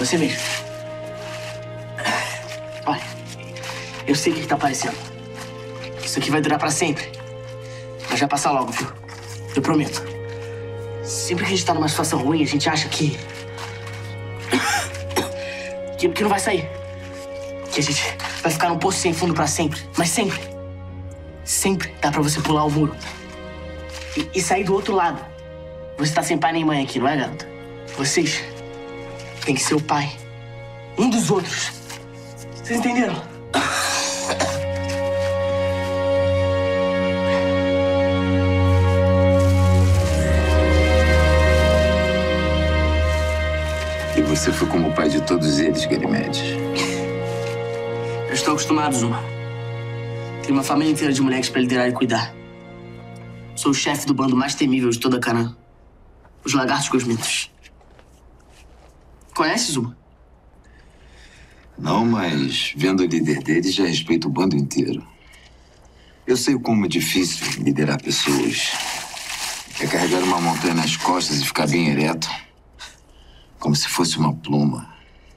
Você mesmo. Olha, eu sei o que tá parecendo. Isso aqui vai durar pra sempre. Mas vai passar logo, viu? Eu prometo. Sempre que a gente tá numa situação ruim, a gente acha que não vai sair. Que a gente vai ficar num poço sem fundo pra sempre. Mas sempre dá pra você pular o muro. E sair do outro lado. Você tá sem pai nem mãe aqui, não é, garoto? Vocês têm que ser o pai. Um dos outros. Vocês entenderam? E você foi como o pai de todos eles, Ganymedes. Eu estou acostumado, Zuma. Tenho uma família inteira de moleques pra liderar e cuidar. Sou o chefe do bando mais temível de toda Canaã. Os Lagartos Gosmentos. Conhece, Zuma? Não, mas vendo o líder deles, já respeito o bando inteiro. Eu sei como é difícil liderar pessoas. É carregar uma montanha nas costas e ficar bem ereto. Como se fosse uma pluma.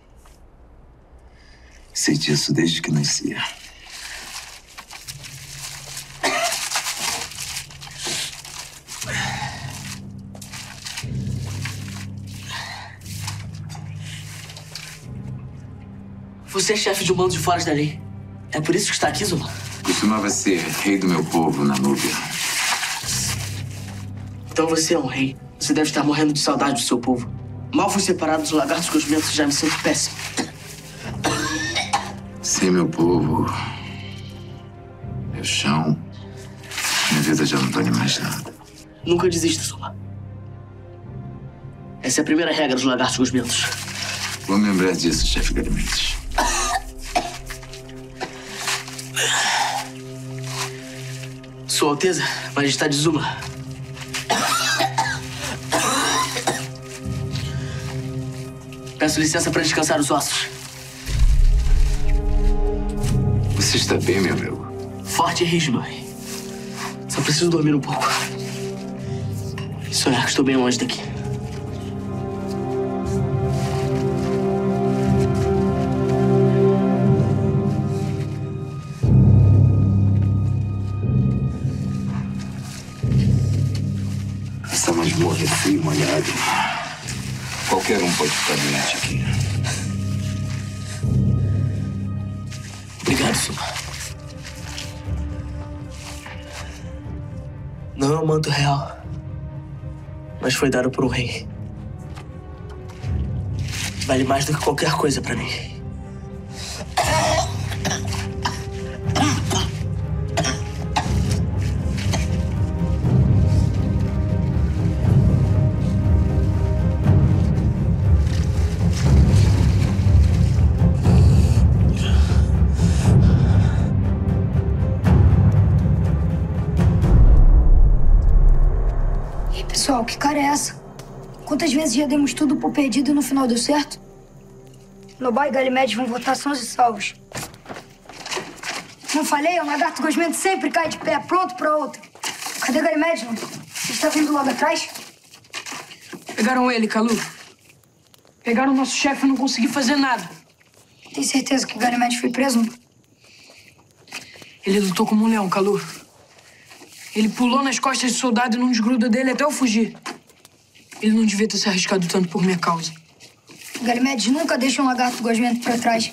Sei disso desde que nasci. Você é chefe de um bando de foras da lei. É por isso que está aqui, Zuma? Costumava ser rei do meu povo na Núbia. Então você é um rei. Você deve estar morrendo de saudade do seu povo. Mal fui separado dos Lagartos Gosmentos e já me sinto péssimo. Sem meu povo, meu chão, minha vida já não vale mais nada. Nunca desista, Zuma. Essa é a primeira regra dos Lagartos Gosmentos. Vou me lembrar disso, chefe Ganymedes. Sua Alteza, Majestade Zuma. Peço licença para descansar os ossos. Você está bem, meu amigo? Forte e rígido, rei. Só preciso dormir um pouco. E sonhar que estou bem longe daqui. Essa masmorra é fria e molhada. Qualquer um pode ficar doente aqui. Obrigado, Zuma. Não é um manto real, mas foi dado por um rei. Vale mais do que qualquer coisa pra mim. Pessoal, que cara é essa? Quantas vezes já demos tudo por perdido e no final deu certo? Lobão e Ganymedes vão votar sãos e salvos. Não falei? O Lagarto Gosmento sempre cai de pé, pronto pra outra. Cadê Ganymedes, não? Você está vindo logo atrás? Pegaram ele, Kalu. Pegaram o nosso chefe e não consegui fazer nada. Tem certeza que Ganymedes foi preso? Ele lutou como um leão, Kalu. Ele pulou nas costas de soldado e não desgruda dele até eu fugir. Ele não devia ter se arriscado tanto por minha causa. Ganymedes nunca deixa um Lagarto Gosmento pra trás.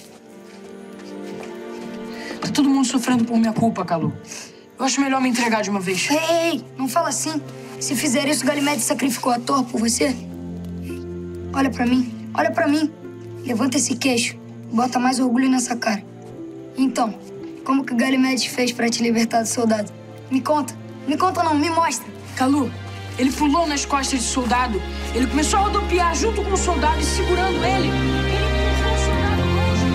Tá todo mundo sofrendo por minha culpa, Kalu. Eu acho melhor me entregar de uma vez. Ei, não fala assim. Se fizer isso, Ganymedes sacrificou a Thor por você. Olha pra mim, olha pra mim. Levanta esse queixo, bota mais orgulho nessa cara. Então, como que Ganymedes fez pra te libertar do soldado? Me conta não, me mostra. Kalu, ele pulou nas costas de soldado, ele começou a rodopiar junto com o soldado e segurando ele. Ele empurrou o soldado longe.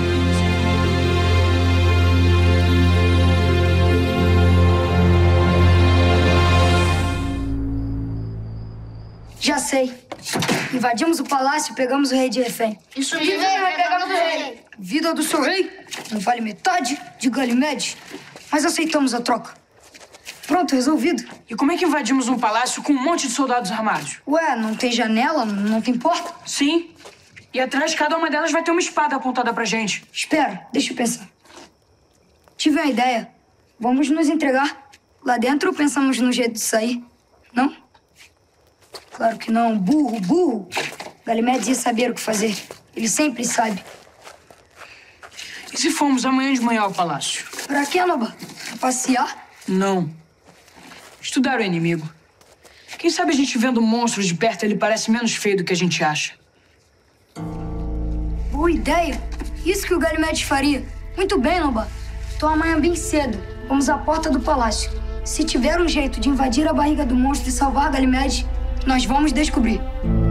Já sei. Invadimos o palácio e pegamos o rei de refém. Isso mesmo, pegamos o rei. A vida do seu rei não vale metade de Ganymedes, mas aceitamos a troca. Pronto, resolvido. E como é que invadimos um palácio com um monte de soldados armados? Ué, não tem janela, não tem porta? Sim. E atrás de cada uma delas vai ter uma espada apontada pra gente. Espera, deixa eu pensar. Tive uma ideia. Vamos nos entregar. Lá dentro ou pensamos no jeito de sair? Não? Claro que não. Burro, burro. Galimedes ia saber o que fazer. Ele sempre sabe. E se formos amanhã de manhã ao palácio? Pra quê, Noba? Pra passear? Não. Estudar o inimigo. Quem sabe a gente vendo monstros de perto, ele parece menos feio do que a gente acha. Boa ideia. Isso que o Galimedes faria. Muito bem, Noba. Então amanhã bem cedo, vamos à porta do palácio. Se tiver um jeito de invadir a barriga do monstro e salvar Galimedes, nós vamos descobrir.